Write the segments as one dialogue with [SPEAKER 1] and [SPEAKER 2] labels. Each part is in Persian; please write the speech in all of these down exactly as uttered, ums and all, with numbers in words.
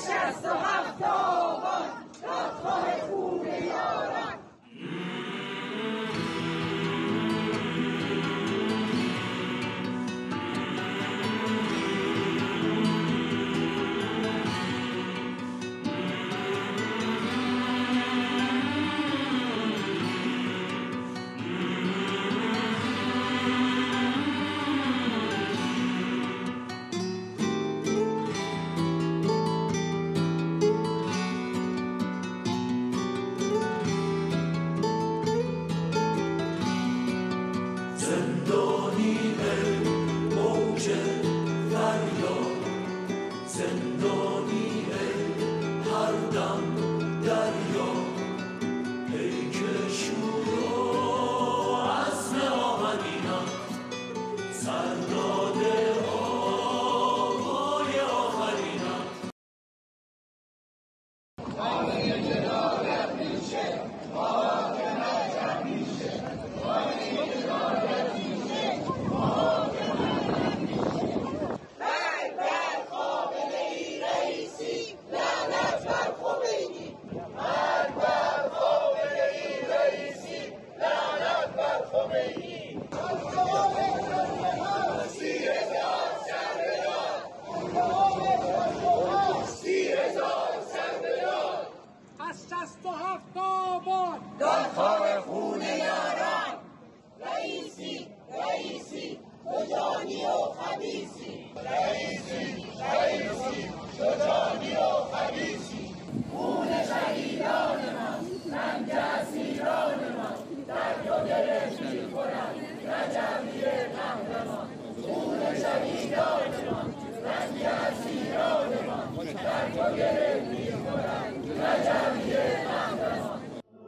[SPEAKER 1] شصت و هفت آبان دادخواه خون یاران.
[SPEAKER 2] دادخواه خون یاران. رئیسی رئیسی شجاعی و خبیثی. رئیسی رئیسی شجاعی و خبیثی. خون شهیدان ما، رنج اسیران ما، درد و گرفت می‌کند رجبی قهرمان. خون شهیدان ما، رنج اسیران ما، درد و گرفت می‌کند رجبی قهرمان.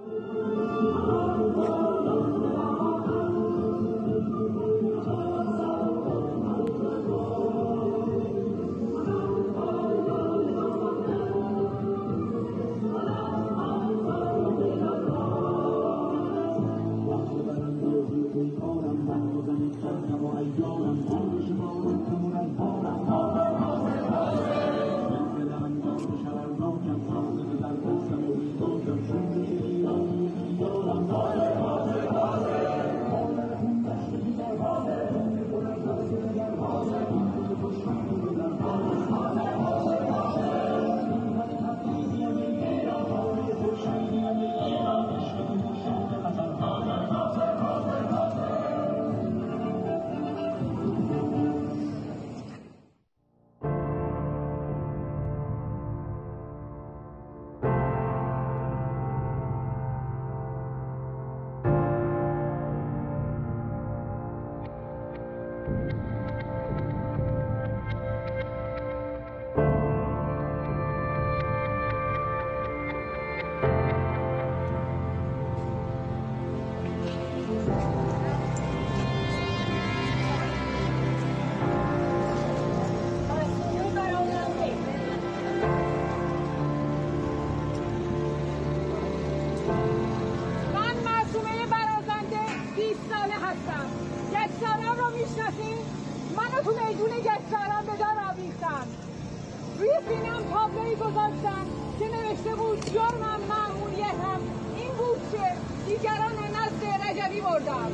[SPEAKER 3] منو تو میدون گشتاران به دار آویختن. روی سینم تابلویی گذاشتن که نوشته بود جرمم مأموریتم این بود که دیگران نزد رجبی بردم.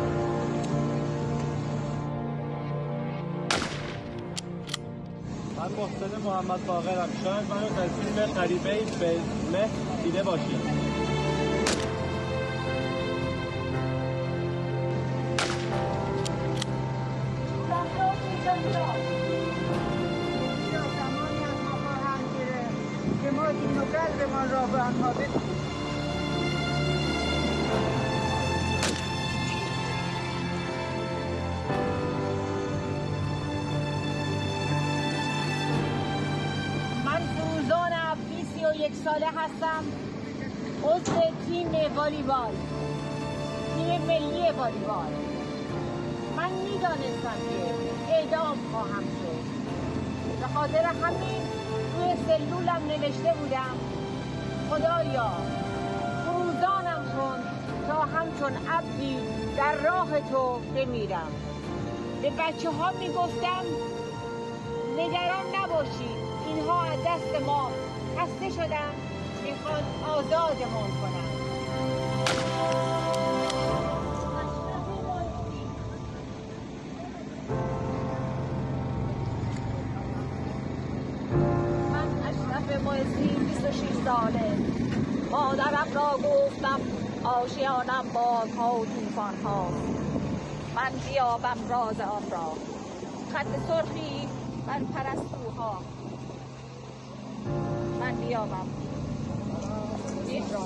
[SPEAKER 4] من محسن محمد باقرم. شاید منو در فیلم غریبه‌ای به مه دیده باشید.
[SPEAKER 3] زمانی از ما خواهند گرفت که ما دین و قلبمان را به آنها بدهیم. من فروزان عبدی سی و یک ساله هستم، عضو تیم والیبال، تیم ملی والیبال. من میدانستم که اعدام خواهم شد. به خاطر همین روی سلولم نوشته بودم خدایا فروزانم کن تا همچون عبدی در راه تو بمیرم. به بچه ها میگفتم نگران نباشید، اینها از دست ما خسته شدن، میخوان آزادمون کنن. من اشرف معزی بیست و شش ساله، مادرم را گفتم آشیانم بادها و طوفان ها، من بیابم راز آن را، خط سرخی بر پرستوها، من بیابم این را.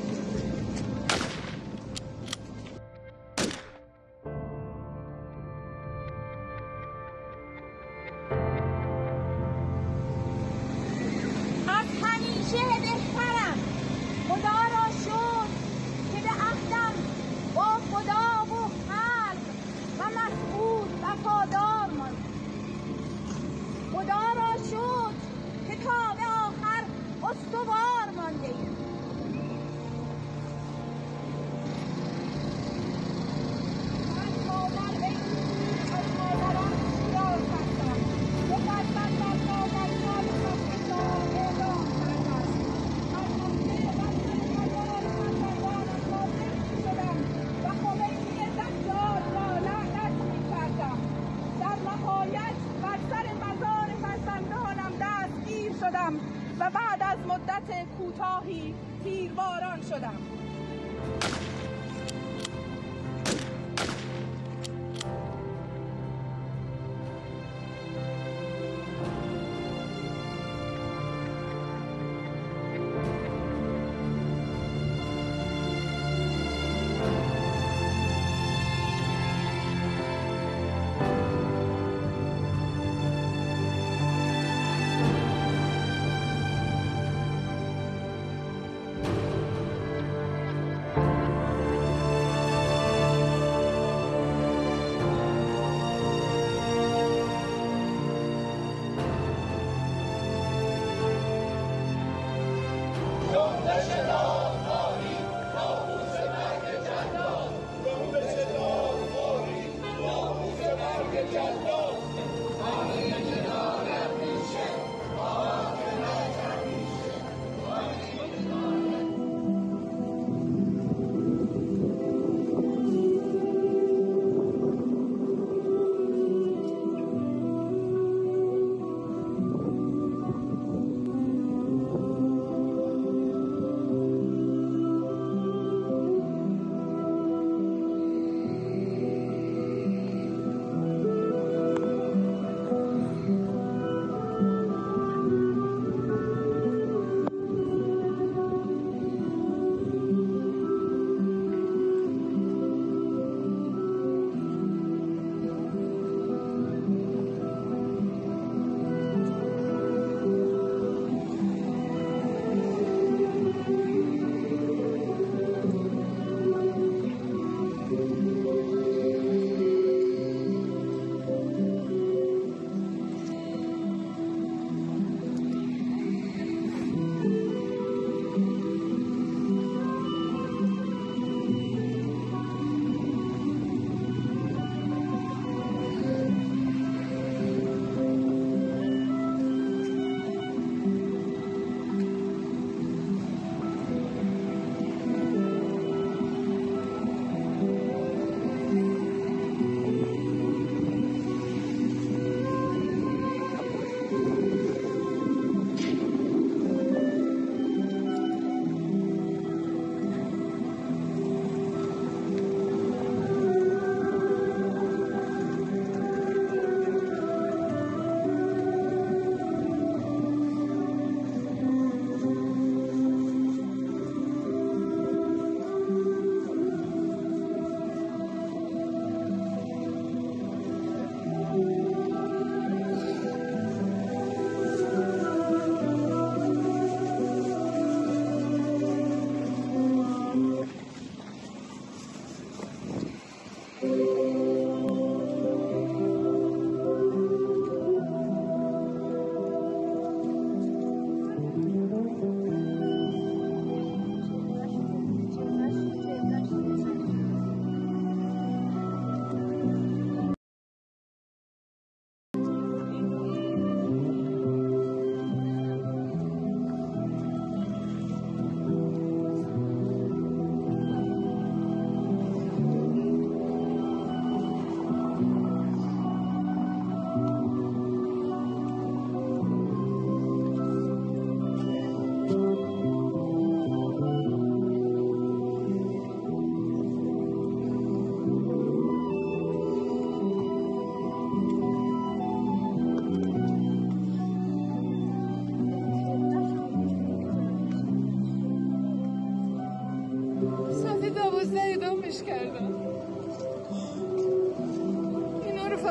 [SPEAKER 3] از همیشه بهترم، خدا را شد که به عهدم با خدا و خلق و مسئول وفادار ماند. خدا را شد که تا به آخر استوار مانده ایم. من مادر عیسی از مادران شیراز هستم که فرزند در مادر سال خستگان اعلام کردم. من همچه فرزند مادران فرزندانم ناظر شدم و خمینی دجال را لعنت می‌کردم. در نهایت بر سر مزار فرزندانم دستگیر شدم و بعد از مدت کوتاهی تیرباران شدم.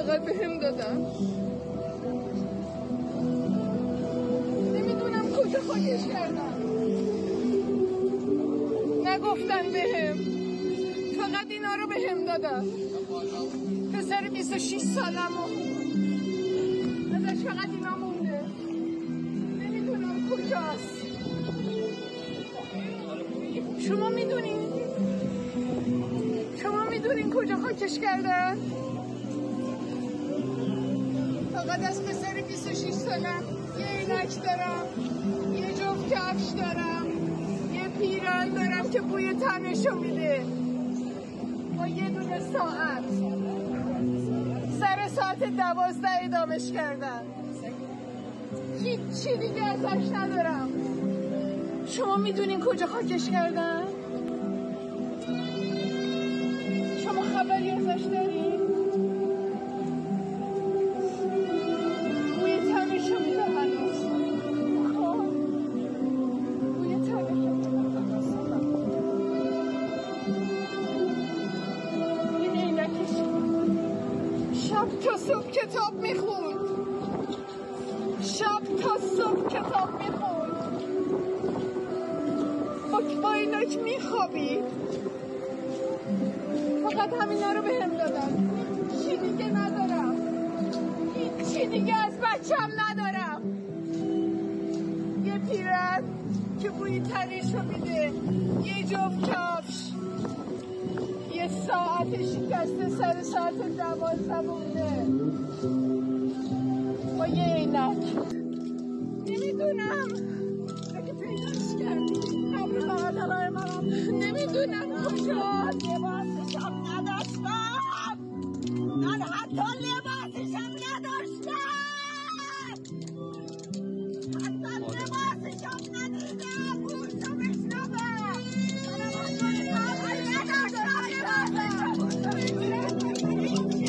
[SPEAKER 3] فقط به هم دادن. نمیدونم کجا خاکش کردن. نگفتن به هم. فقط اینا رو به هم دادن. پسر بیست و شش سالم ازش فقط اینا مونده. نمیدونم کجاست. شما میدونین؟ شما میدونین کجا خاکش کردن؟ فقط از پسر بیست و شش سالم یه عینک دارم، یه جفت کفش دارم، یه پیرهن دارم که بوی تنشو میده، با یه دونه ساعت. سر ساعت دوازده ادامش کردن. هیچی دیگه ازش ندارم. شما میدونین کجا خاکش کردن؟ شما خبری ازش دارین؟ بوی تنشو میده هنوز. خب بوی تنشو میده هنوز. این عینکش شب تا صبح کتاب میخوند. شب تا صبح کتاب میخوند. با عینک میخوابید. فقط همینا رو به هم دادن. چی دیگه ندارم. هیچی دیگه از بچم ندارم. یه پیرهن که بوی تنشو میده، یه جفت کفش، یه ساعت شکسته سر ساعت دوازده مونده، با یه عینک. نمیدونم اگه پیداش کردی قبر بغل منم. نمیدونم کجاست. لباسشم نداشتم. من حتی لباسشم نداشتم. حتی لباسشم ندیدم. بوشو بشنبه. منم حتی لباسشم نداشتم. بوشو بشنبه.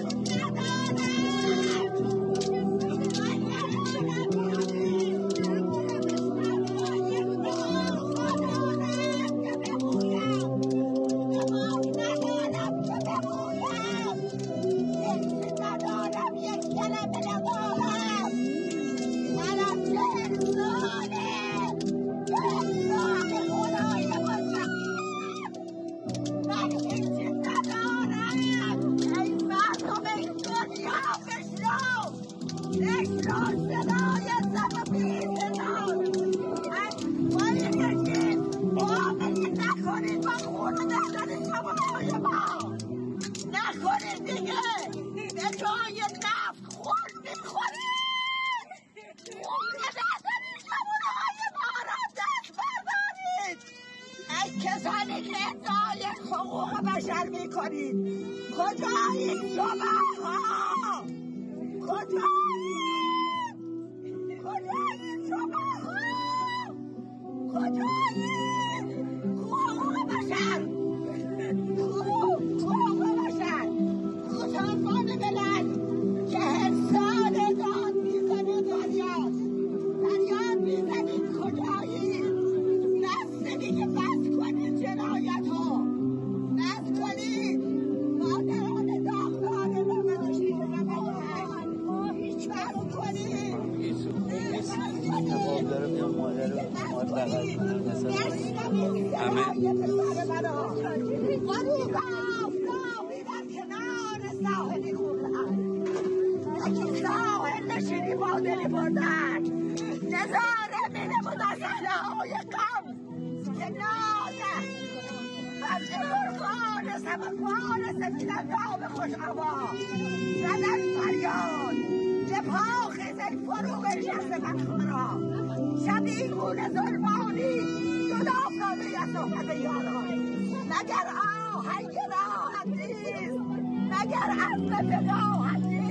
[SPEAKER 3] کسانی که ادعای حقوق بشر میکنید کجایید شماها؟ کجایید؟ کجایید شماها؟ کجایید؟ حقوق بشر، حقوق بشر، سازمان ملل که حسان داد میزنه دریاست، دریاد میزنید کجایید؟ دست دیگه بس کنید جنایت ها، بس کنید. مادران داغدار رو بنشید رو هیچ بس کنید.
[SPEAKER 5] دارم یا مادر مادر
[SPEAKER 3] نشنوید صدای پسر منو. قریب آفتابی در کنار ساحلی خوردن، یکی ساحل نشینی با دلی بردن، نظاره مینمود از صحنه‌های غم که نازه از مرغان سبکبار سفیداندام خوش هوا زدن فریاد که پا خیزی فرو بنشسته بدخورا شبیه گونه ظلمانی جدا افتاده از صحبت یاران. مگر آهنگ راحت نیست؟ مگر عزم فداحت نیست؟